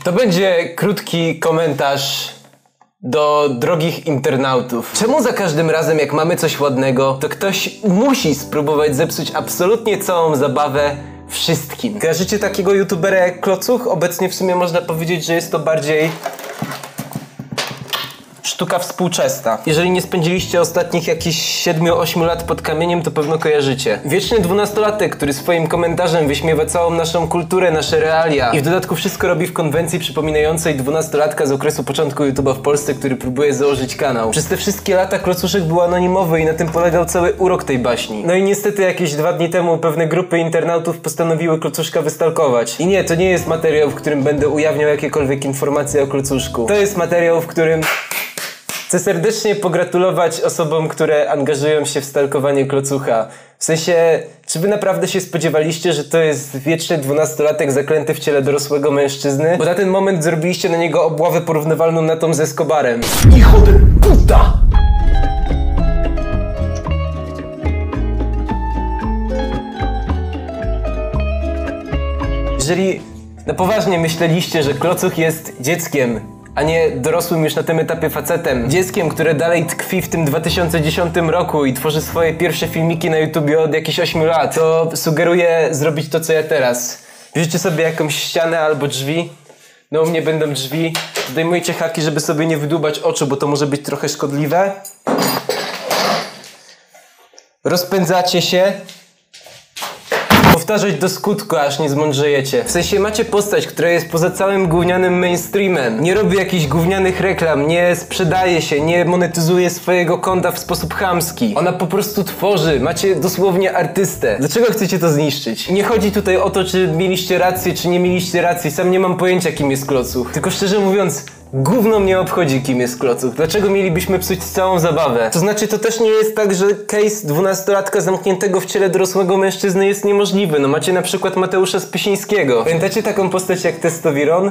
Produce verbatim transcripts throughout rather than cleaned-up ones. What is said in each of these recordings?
To będzie krótki komentarz do drogich internautów. Czemu za każdym razem, jak mamy coś ładnego, to ktoś musi spróbować zepsuć absolutnie całą zabawę wszystkim? Kojarzycie takiego youtubera jak Klocuch? Obecnie w sumie można powiedzieć, że jest to bardziej sztuka współczesna. Jeżeli nie spędziliście ostatnich jakichś siedmiu ośmiu lat pod kamieniem, to pewno kojarzycie. Wieczny dwunastolatek, który swoim komentarzem wyśmiewa całą naszą kulturę, nasze realia i w dodatku wszystko robi w konwencji przypominającej dwunastolatka z okresu początku YouTube'a w Polsce, który próbuje założyć kanał. Przez te wszystkie lata Klocuszek był anonimowy i na tym polegał cały urok tej baśni. No i niestety jakieś dwa dni temu pewne grupy internautów postanowiły Klocuszka wystalkować. I nie, to nie jest materiał, w którym będę ujawniał jakiekolwiek informacje o Klocuszku. To jest materiał, w którym chcę serdecznie pogratulować osobom, które angażują się w stalkowanie Klocucha. W sensie, czy wy naprawdę się spodziewaliście, że to jest wieczny dwunastolatek zaklęty w ciele dorosłego mężczyzny? Bo na ten moment zrobiliście na niego obławę porównywalną na tą ze Escobarem. Hijo de puta! Jeżeli na poważnie myśleliście, że Klocuch jest dzieckiem, a nie dorosłym już na tym etapie facetem, dzieckiem, które dalej tkwi w tym dwa tysiące dziesiątym roku i tworzy swoje pierwsze filmiki na YouTubie od jakichś ośmiu lat, to sugeruję zrobić to, co ja teraz. Bierzcie sobie jakąś ścianę albo drzwi. No u mnie będą drzwi. Zdejmujcie haki, żeby sobie nie wydłubać oczu, bo to może być trochę szkodliwe. Rozpędzacie się. Powtarzać do skutku, aż nie zmądrzejecie. W sensie macie postać, która jest poza całym gównianym mainstreamem. Nie robi jakichś gównianych reklam, nie sprzedaje się, nie monetyzuje swojego konta w sposób chamski. Ona po prostu tworzy. Macie dosłownie artystę. Dlaczego chcecie to zniszczyć? Nie chodzi tutaj o to, czy mieliście rację, czy nie mieliście racji. Sam nie mam pojęcia, kim jest Klocuch. Tylko szczerze mówiąc, gówno mnie obchodzi, kim jest Klocuch. Dlaczego mielibyśmy psuć całą zabawę? To znaczy, to też nie jest tak, że case dwunastolatka zamkniętego w ciele dorosłego mężczyzny jest niemożliwy. No macie na przykład Mateusza Spysińskiego. Pamiętacie taką postać jak Testowiron?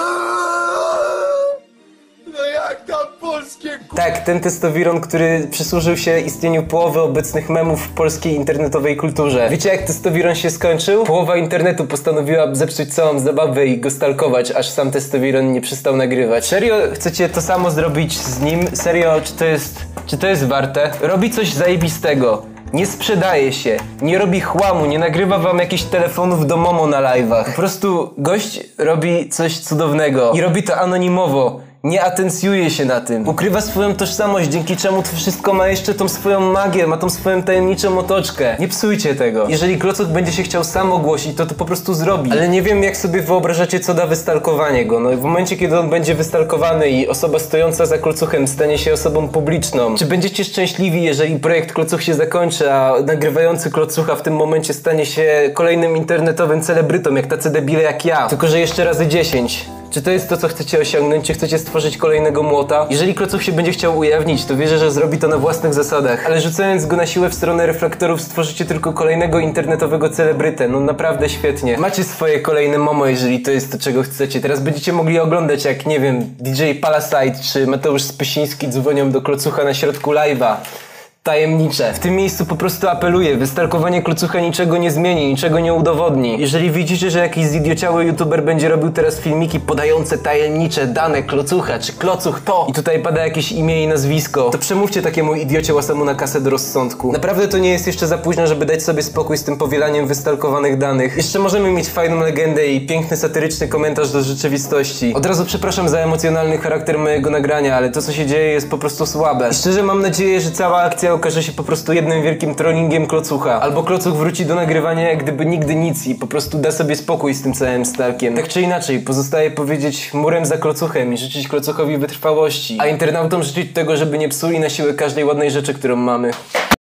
No jak tam polskie k***? Tak, ten Testowiron, który przysłużył się istnieniu połowy obecnych memów w polskiej internetowej kulturze. Wiecie, jak Testowiron się skończył? Połowa internetu postanowiła zepsuć całą zabawę i go stalkować, aż sam Testowiron nie przestał nagrywać. Serio chcecie to samo zrobić z nim? Serio, czy to jest, czy to jest warte? Robi coś zajebistego. Nie sprzedaje się, nie robi chłamu, nie nagrywa wam jakichś telefonów do Momo na live'ach. Po prostu gość robi coś cudownego i robi to anonimowo. Nie atencjuje się na tym. Ukrywa swoją tożsamość, dzięki czemu to wszystko ma jeszcze tą swoją magię, ma tą swoją tajemniczą otoczkę. Nie psujcie tego. Jeżeli Klocuch będzie się chciał sam ogłosić, to to po prostu zrobi. Ale nie wiem, jak sobie wyobrażacie, co da wystalkowanie go. No w momencie, kiedy on będzie wystalkowany i osoba stojąca za Klocuchem stanie się osobą publiczną, czy będziecie szczęśliwi, jeżeli projekt Klocuch się zakończy, a nagrywający Klocucha w tym momencie stanie się kolejnym internetowym celebrytą, jak tacy debile jak ja, tylko że jeszcze razy dziesięć. Czy to jest to, co chcecie osiągnąć? Czy chcecie stworzyć kolejnego młota? Jeżeli Klocuch się będzie chciał ujawnić, to wierzę, że zrobi to na własnych zasadach. Ale rzucając go na siłę w stronę reflektorów, stworzycie tylko kolejnego internetowego celebrytę. No naprawdę świetnie. Macie swoje kolejne Momo, jeżeli to jest to, czego chcecie. Teraz będziecie mogli oglądać, jak, nie wiem, D J Palasite czy Mateusz Spysiński dzwonią do Klocucha na środku live'a. Tajemnicze. W tym miejscu po prostu apeluję, wystalkowanie Klocucha niczego nie zmieni, niczego nie udowodni. Jeżeli widzicie, że jakiś zidiociały youtuber będzie robił teraz filmiki podające tajemnicze dane Klocucha, czy Klocuch to, i tutaj pada jakieś imię i nazwisko, to przemówcie takiemu idiocie łasamu na kasę do rozsądku. Naprawdę to nie jest jeszcze za późno, żeby dać sobie spokój z tym powielaniem wystalkowanych danych. Jeszcze możemy mieć fajną legendę i piękny, satyryczny komentarz do rzeczywistości. Od razu przepraszam za emocjonalny charakter mojego nagrania, ale to, co się dzieje, jest po prostu słabe. I szczerze mam nadzieję, że cała akcja okaże się po prostu jednym wielkim trollingiem Klocucha. Albo Klocuch wróci do nagrywania jak gdyby nigdy nic i po prostu da sobie spokój z tym całym stalkiem. Tak czy inaczej, pozostaje powiedzieć murem za Klocuchem i życzyć Klocuchowi wytrwałości, a internautom życzyć tego, żeby nie psuli na siłę każdej ładnej rzeczy, którą mamy.